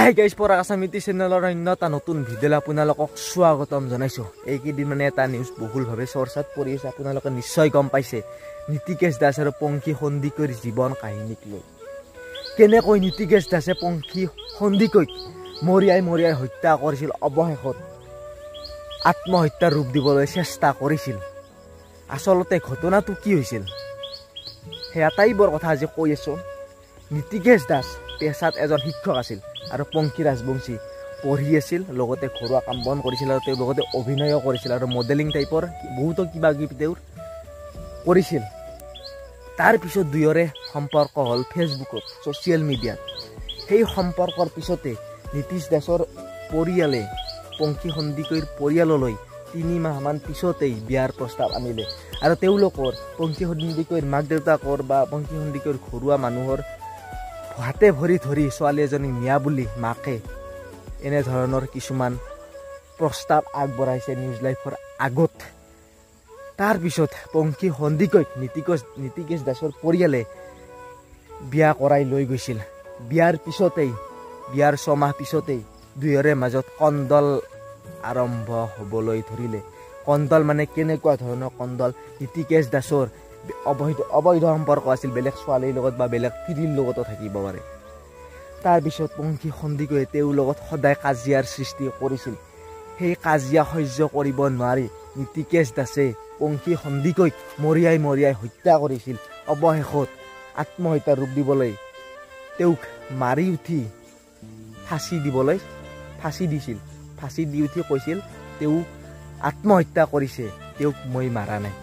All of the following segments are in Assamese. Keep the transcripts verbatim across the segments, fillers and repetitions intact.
হাই গাইজ পৰাগ আছামিতি চেনেলৰ অন্য এটা নতুন ভিডিঅ' আপোনালোকক স্বাগতম জনাইছোঁ। এইকেইদিন মানে এটা নিউজ বহুলভাৱে চৰ্চাত পৰি আছে, আপোনালোকে নিশ্চয় গম পাইছে। নীতিকেশ দাস আৰু পংখী সন্দিকৈৰ জীৱন কাহিনীক লৈ কেনেকৈ নীতিকেশ দাসে পংখী সন্দিকৈক মৰিয়াই মৰিয়াই হত্যা কৰিছিল, অৱশেষত আত্মহত্যাৰ ৰূপ দিবলৈ চেষ্টা কৰিছিল। আচলতে ঘটনাটো কি হৈছিল সেই আটাইবোৰ কথা আজি কৈ আছোঁ। নীতিকেশ দাস পেছাত এজন শিক্ষক আছিল আৰু পংখী ৰাজবংশী পঢ়ি আছিল, লগতে ঘৰুৱা কাম বন কৰিছিল আৰু তেওঁ লগতে অভিনয়ো কৰিছিল আৰু মডেলিং টাইপৰ বহুতো কিবা কিবি তেওঁ কৰিছিল। তাৰপিছত দুয়োৰে সম্পৰ্ক হ'ল ফেচবুকত, ছ'চিয়েল মিডিয়াত। সেই সম্পৰ্কৰ পিছতে নীতিশ দাসৰ পৰিয়ালে পংখী সন্দিকৈৰ পৰিয়াললৈ তিনি মাহমান পিছতেই বিয়াৰ প্ৰস্তাৱ আনিলে আৰু তেওঁলোকৰ পংখী সন্দিকৈৰ মাক দেউতাকৰ বা পংখী সন্দিকৈৰ ঘৰুৱা মানুহৰ হাতে ভৰি ধৰি ছোৱালী এজনীক নিয়া বুলি মাকে এনেধৰণৰ কিছুমান প্ৰস্তাৱ আগবঢ়াইছে নিউজ লাইভৰ আগত। তাৰপিছত পংখী সন্দিকৈক নীতিকেশ নীতিকেশ দাসৰ পৰিয়ালে বিয়া কৰাই লৈ গৈছিল। বিয়াৰ পিছতেই বিয়াৰ ছমাহ পিছতেই দুয়োৰে মাজত কণ্ডল আৰম্ভ হ'বলৈ ধৰিলে। কণ্ডল মানে কেনেকুৱা ধৰণৰ কণ্ডল? নীতিকেশ দাসৰ অবৈধ অবৈধ সম্পৰ্ক আছিল বেলেগ ছোৱালীৰ লগত বা বেলেগ তিৰিৰ লগতো থাকিব পাৰে। তাৰপিছত পংখী সন্দিকৈয়ে তেওঁৰ লগত সদায় কাজিয়াৰ সৃষ্টি কৰিছিল। সেই কাজিয়া সহ্য কৰিব নোৱাৰি নীতিকেশ দাসে পংখী সন্দিকৈক মৰিয়াই মৰিয়াই হত্যা কৰিছিল। অৱশেষত আত্মহত্যাৰ ৰূপ দিবলৈ তেওঁক মাৰি উঠি ফাঁচি দিবলৈ ফাঁচি দিছিল। ফাঁচি দি উঠি কৈছিল তেওঁ আত্মহত্যা কৰিছে, তেওঁক মই মাৰা নাই।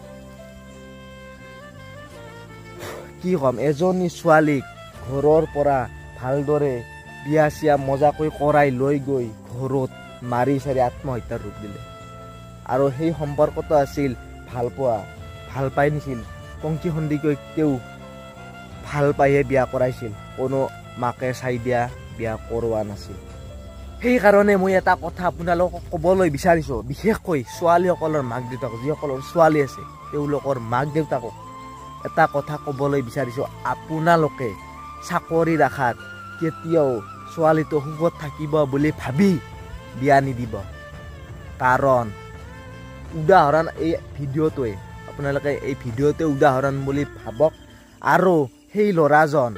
কি ক'ম, এজনী ছোৱালীক ঘৰৰ পৰা ভালদৰে বিয়া চিয়া মজাকৈ কৰাই লৈ গৈ ঘৰত মাৰি চাৰি আত্মহত্যাৰ ৰূপ দিলে। আৰু সেই সম্পৰ্কটো আছিল ভাল পোৱা, ভাল পাই নিছিল। পংখী সন্দিকৈক তেওঁ ভাল পাইহে বিয়া কৰাইছিল, কোনো মাকে চাই দিয়া বিয়া কৰোৱা নাছিল। সেইকাৰণে মই এটা কথা আপোনালোকক ক'বলৈ বিচাৰিছোঁ, বিশেষকৈ ছোৱালীসকলৰ মাক দেউতাক, যিসকলৰ ছোৱালী আছে তেওঁলোকৰ মাক দেউতাকক এটা কথা ক'বলৈ বিচাৰিছোঁ, আপোনালোকে চাকৰিৰ আশাত কেতিয়াও ছোৱালীটো সুখত থাকিব বুলি ভাবি বিয়া নিদিব। কাৰণ উদাহৰণ এই ভিডিঅ'টোৱে, আপোনালোকে এই ভিডিঅ'টোৱে উদাহৰণ বুলি ভাবক। আৰু সেই ল'ৰাজন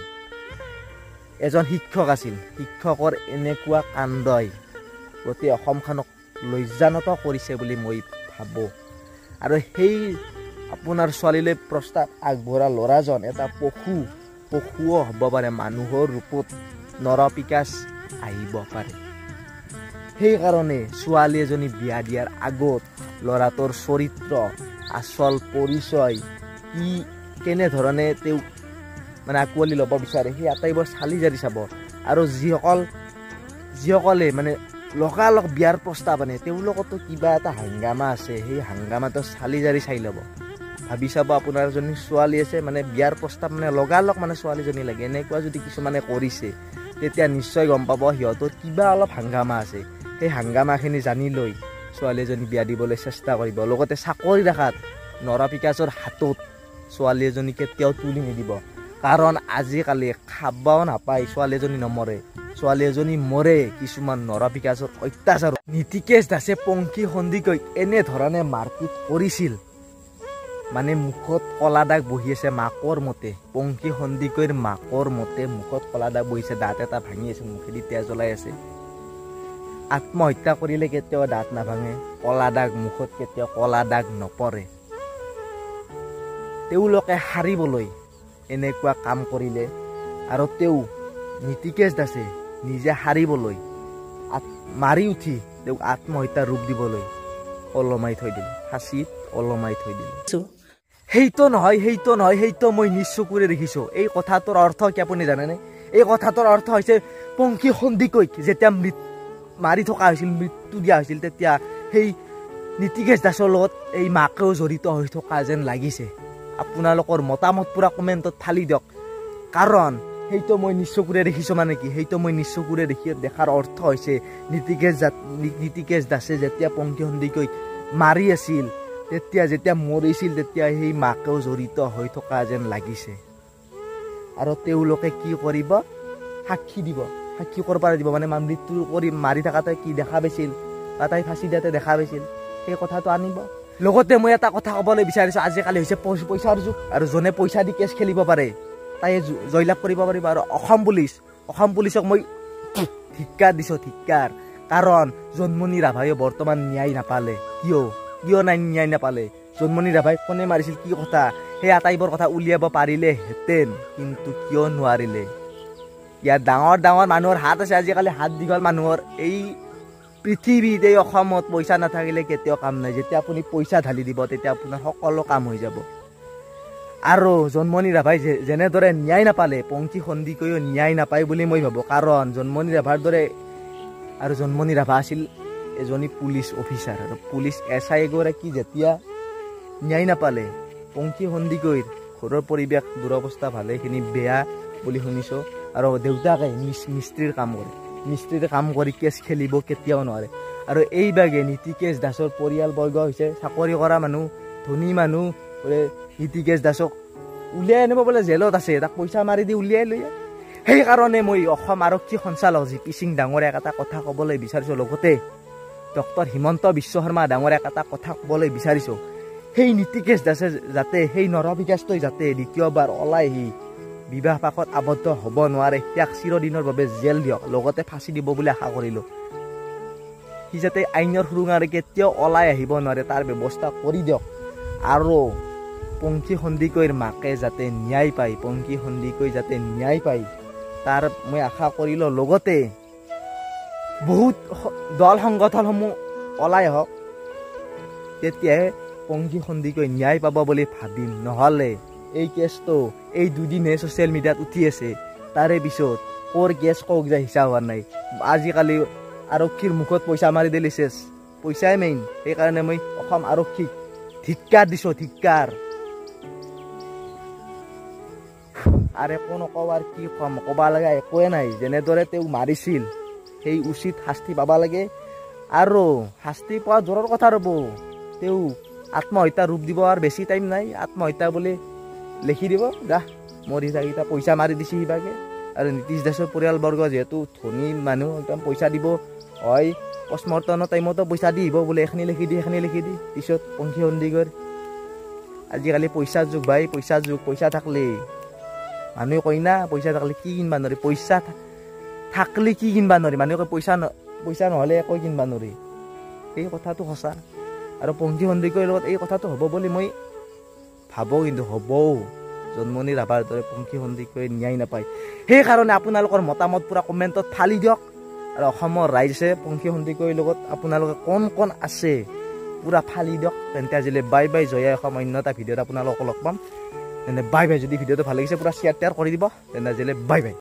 এজন শিক্ষক আছিল, শিক্ষকৰ এনেকুৱা কাণ্ডই গোটেই অসমখনক লজ্জানত কৰিছে বুলি মই ভাবোঁ। আৰু সেই আপোনাৰ ছোৱালীলৈ প্ৰস্তাৱ আগবঢ়া ল'ৰাজন এটা পশু পশুও হ'ব পাৰে, মানুহৰ ৰূপত নৰপিকাচ আহিব পাৰে। সেইকাৰণে ছোৱালী এজনী বিয়া দিয়াৰ আগত ল'ৰাটোৰ চৰিত্ৰ, আচল পৰিচয়, কি কেনেধৰণে তেওঁক মানে আঁকোৱালি ল'ব বিচাৰে সেই আটাইবোৰ চালি জাৰি চাব। আৰু যিসকল যিসকলে মানে লগালগ বিয়াৰ প্ৰস্তাৱ আনে তেওঁলোকতো কিবা এটা হাংগামা আছে, সেই হাংগামাটো চালি জাৰি চাই ল'ব। ভাবি চাব আপোনাৰ এজনী ছোৱালী আছে, মানে বিয়াৰ প্ৰস্তাৱ মানে লগালগ মানে ছোৱালীজনী লাগে, এনেকুৱা যদি কিছুমানে কৰিছে তেতিয়া নিশ্চয় গম পাব সিহঁতৰ কিবা অলপ হাংগামা আছে। সেই হাংগামাখিনি জানি লৈ ছোৱালী এজনী বিয়া দিবলৈ চেষ্টা কৰিব। লগতে চাকৰিৰ আশাত নৰপিকাচৰ হাতত ছোৱালী এজনী কেতিয়াও তুলি নিদিব। কাৰণ আজিকালি খাবও নাপায়, ছোৱালী এজনী নমৰে, ছোৱালী এজনী মৰে কিছুমান নৰপিকাচৰ অত্যাচাৰ। নীতিকেশ দাসে পংখী সন্দিকৈক এনেধৰণে মাৰপিট কৰিছিল, মানে মুখত কলা দাগ বহি আছে মাকৰ মতে। পংখী সন্দিকৈৰ মাকৰ মতে মুখত কলা দাগ বহিছে, দাঁত এটা ভাঙি আছে, মুখেদি তেজ ওলাই আছে। আত্মহত্যা কৰিলে কেতিয়াও দাঁত নাভাঙে, কলা দাগ মুখত কেতিয়াও কলা দাগ নপৰে। তেওঁলোকে হাৰিবলৈ এনেকুৱা কাম কৰিলে আৰু তেওঁ নীতিকেশ দাসে নিজে হাৰিবলৈ মাৰি উঠি তেওঁক আত্মহত্যাৰ ৰূপ দিবলৈ ওলমাই থৈ দিলে, ফাঁচীত ওলমাই থৈ দিলে। সেইটো নহয় সেইটো নহয় সেইটো মই নিজ চকুৰে দেখিছোঁ। এই কথাটোৰ অৰ্থ কি আপুনি জানেনে? এই কথাটোৰ অৰ্থ হৈছে পংখী সন্দিকৈক যেতিয়া মৃত মাৰি থকা হৈছিল, মৃত্যু দিয়া হৈছিল, তেতিয়া সেই নীতিকেশ দাসৰ লগত এই মাকেও জড়িত হৈ থকা যেন লাগিছে। আপোনালোকৰ মতামত পূৰা কমেণ্টত ফালি দিয়ক। কাৰণ সেইটো মই নিজ চকুৰে দেখিছোঁ, মানে কি সেইটো মই নিজ চকুৰে দেখি দেখাৰ অৰ্থ হৈছে নীতিকেশ নীতিকেশ দাসে যেতিয়া পংখী সন্দিকৈক মাৰি আছিল, তেতিয়া যেতিয়া মৰিছিল তেতিয়া সেই মাকেও জড়িত হৈ থকা যেন লাগিছে। আৰু তেওঁলোকে কি কৰিব? সাক্ষী দিব। সাক্ষী কৰিব দিব মানে মৃত্যু কৰি মাৰি থকাতে কি দেখা পাইছিল বা তাই ফাঁচি দিয়াতে দেখা পাইছিল সেই কথাটো আনিব। লগতে মই এটা কথা ক'বলৈ বিচাৰিছোঁ, আজিকালি হৈছে পইচাৰ যুগ আৰু যোনে পইচা দি কেছ খেলিব পাৰে তাই জয়লাভ কৰিব পাৰিব। আৰু অসম পুলিচ অসম পুলিচক মই ধিক্কাৰ দিছোঁ, ধিক্কাৰ। কাৰণ জন্মনি ৰাভাইও বৰ্তমান ন্যায় নাপালে। কিয় কিয় নাই ন্যায় নাপালে? জন্মনি ৰাভাই কোনে মাৰিছিল, কি কথা, সেই আটাইবোৰ কথা উলিয়াব পাৰিলেহেঁতেন, কিন্তু কিয় নোৱাৰিলে? ইয়াত ডাঙৰ ডাঙৰ মানুহৰ হাত আছে, আজিকালি হাত দীঘল মানুহৰ। এই পৃথিৱীত এই অসমত পইচা নাথাকিলে কেতিয়াও কাম নাই। যেতিয়া আপুনি পইচা ঢালি দিব তেতিয়া আপোনাৰ সকলো কাম হৈ যাব। আৰু জন্মনি ৰাভাই যেনেদৰে ন্যায় নাপালে, পংখী সন্দিকৈও ন্যায় নাপায় বুলি মই ভাবোঁ। কাৰণ জন্মনি ৰাভাৰ দৰে, আৰু জন্মনি ৰাভা আছিল এজনী পুলিচ অফিচাৰ, আৰু পুলিচ এছ আই এগৰাকী যেতিয়া ন্যায় নাপালে, পংখী সন্দিকৈৰ ঘৰৰ পৰিৱেশ দুৰৱস্থা ভালেখিনি বেয়া বুলি শুনিছোঁ। আৰু দেউতাকে মিস্ত্ৰীৰ কাম কৰে, মিস্ত্ৰীৰ কাম কৰি কেছ খেলিব কেতিয়াও নোৱাৰে। আৰু এইভাগে নীতিকেশ দাসৰ পৰিয়ালবৰ্গ হৈছে চাকৰি কৰা মানুহ, ধনী মানুহ। বোলে নীতিকেশ দাসক উলিয়াই আনিব, বোলে জেলত আছে, তাক পইচা মাৰি দি উলিয়াই লৈ। সেইকাৰণে মই অসম আৰক্ষী সঞ্চালক জি পি সিং ডাঙৰীয়াক এটা কথা ক'বলৈ বিচাৰিছোঁ। লগতে ডক্টৰ হিমন্ত বিশ্ব শৰ্মা ডাঙৰীয়াক এটা কথা ক'বলৈ বিচাৰিছোঁ, সেই নীতিকেশ দাসে যাতে, সেই নৰবিকাশটোৱে যাতে দ্বিতীয়বাৰ ওলাই আহি বিবাহ পাশত আবদ্ধ হ'ব নোৱাৰে, ইয়াক চিৰদিনৰ বাবে জেল দিয়ক, লগতে ফাঁচি দিব বুলি আশা কৰিলোঁ। সি যাতে আইনৰ সুৰুঙাৰে কেতিয়াও ওলাই আহিব নোৱাৰে তাৰ ব্যৱস্থা কৰি দিয়ক। আৰু পংখী সন্দিকৈৰ মাকে যাতে ন্যায় পায়, পংখী সন্দিকৈ যাতে ন্যায় পায় তাৰ মই আশা কৰিলোঁ। লগতে বহুত দল সংগঠনসমূহ ওলাই আহক, তেতিয়াহে পংখী সন্দিকৈ ন্যায় পাব বুলি ভাবিম। নহ'লে এই কেছটো এই দুদিনে ছ'চিয়েল মিডিয়াত উঠি আছে, তাৰে পিছত ক'ৰ কেছ কওক যায় হিচাপ হোৱা নাই। আজিকালি আৰক্ষীৰ মুখত পইচা মাৰি দিলে চেছ, পইচাই মেইন। সেইকাৰণে মই অসম আৰক্ষীক ধিক্কাৰ দিছোঁ, ধিক্কাৰ। আৰু একো নকওঁ, আৰু কি ক'ম, ক'ব লগা একোৱে নাই। যেনেদৰে তেওঁ মাৰিছিল সেই উচিত শাস্তি পাব লাগে। আৰু শাস্তি পোৱা জোৰৰ কথা ৰ'ব, তেওঁ আত্মহত্যা ৰূপ দিব, আৰু বেছি টাইম নাই, আত্মহত্যা বুলি লিখি দিব, যা মৰি থাকি পইচা মাৰি দিছে সিভাগে। আৰু নীতিশ দাসৰ পৰিয়ালবৰ্গ যিহেতু ধনী মানুহ, একদম পইচা দিব, হয় পষ্টমৰ্টমৰ টাইমতো পইচা দি আহিব বোলে, এখিনি লিখি দি এখিনি লিখি দি পিছত পংখী সন্দিকৈৰ। আজিকালি পইচাৰ যুগ ভাই, পইচাৰ যুগ। পইচা থাকলে মানুহে কয় না, পইচা থাকলে কি কিনবা নোৱাৰি, পইচা থাকলে কি কিনবা নোৱাৰি। মানুহে কয় পইচা পইচা নহ'লে একো কিনবা নোৱাৰি, এই কথাটো সঁচা। আৰু পংখী সন্দিকৈৰ লগত এই কথাটো হ'ব বুলি মই ভাবোঁ, কিন্তু হ'বও। জন্মনি ৰাভাৰ দৰে পংখী সন্দিকৈ ন্যায় নাপায়। সেইকাৰণে আপোনালোকৰ মতামত পূৰা কমেণ্টত ফালি দিয়ক। আৰু অসমৰ ৰাইজে পংখী সন্দিকৈৰ লগত আপোনালোকে কোন কোন আছে পূৰা ফালি দিয়ক। তেন্তে আজিলৈ বাই বাই, জয় অসম। অন্য এটা ভিডিঅ'ত আপোনালোকক লগ পাম। তেন্তে বাই বাই। যদি ভিডিঅ'টো ভাল লাগিছে পূৰা শ্বেয়াৰ টেয়াৰ কৰি দিব। তেন্তে আজিলৈ বাই বাই।